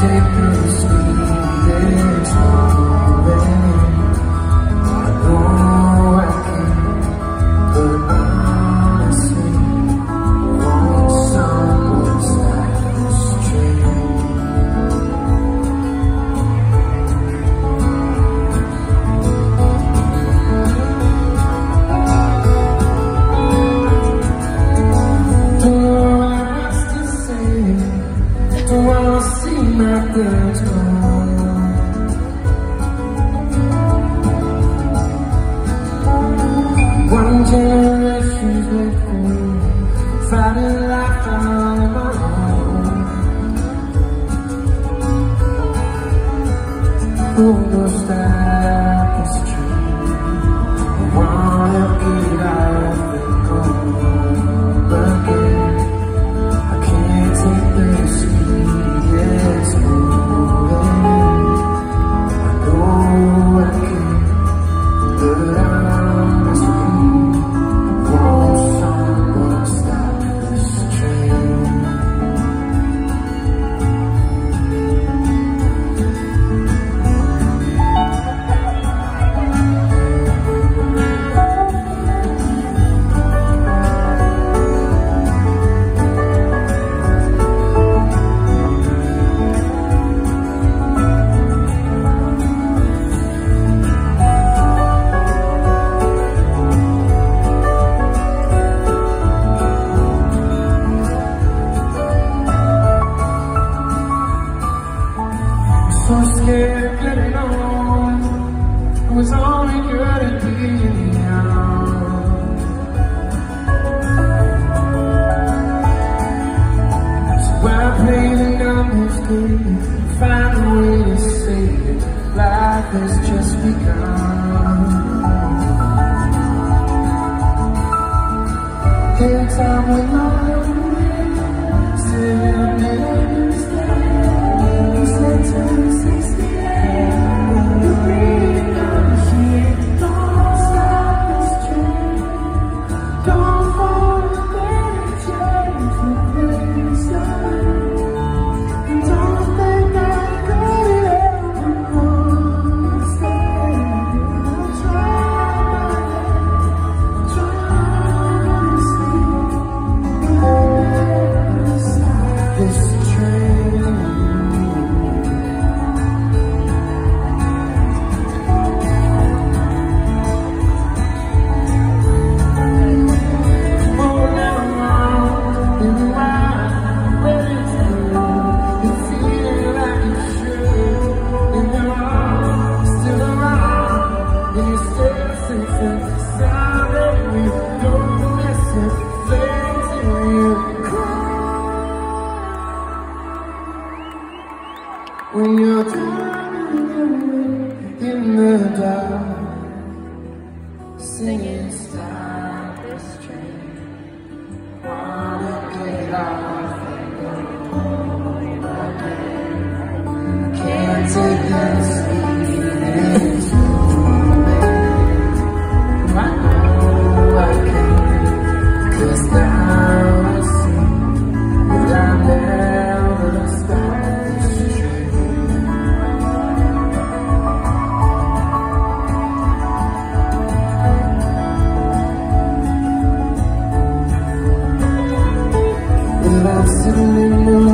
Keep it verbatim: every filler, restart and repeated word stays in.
take this sweetest moment. I know I can, but honestly, want someone like this train. Don't wanna see my girls go. One generation's left for me, fighting life on my own. Who knows that it's true? I wanna get out and go again. I can't take this. Yes, I know I can, but I must be. Won't someone stop this train? So scared of getting on, I was only good at being young. So I play the numbers game, find a way to say that life has just begun. Every time we lie, still understand, it's like time. When you're driving in the dark, singing stop this train, wanna get off and go home again. Can't take this feeling moment. I know I can, 'cause now I see that I never stop. Sitting in the